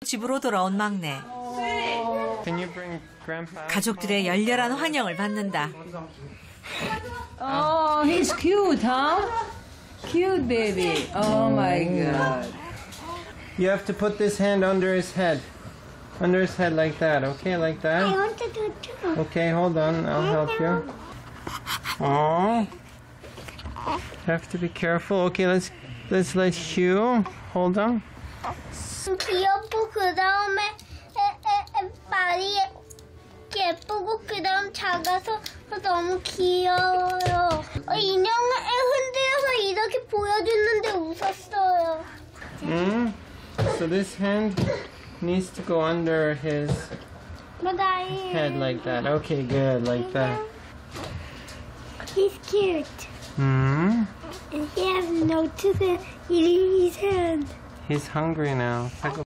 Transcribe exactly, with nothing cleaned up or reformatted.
집으로 돌아온 막내. Can you bring grandpa? 가족들의 열렬한 환영을 받는다. Oh, he's cute, huh? Cute baby. Oh my God. You have to put this hand under his head. Under his head like that, okay? Like that? I want to do it too. Okay, hold on. I'll help you. Oh. Have to be careful. Okay, let's let's let Hugh. Hold on. 귀엽고 그 다음에 발이 예쁘고 그 다음 작아서 너무 귀여워요. 인형을 흔들어서 이렇게 보여줬는데 웃었어요. Mm. So this hand needs to go under his But I head like that. Okay, good, like that. He's cute. Hmm. And he has no tooth in his hand. He's hungry now. 배고파.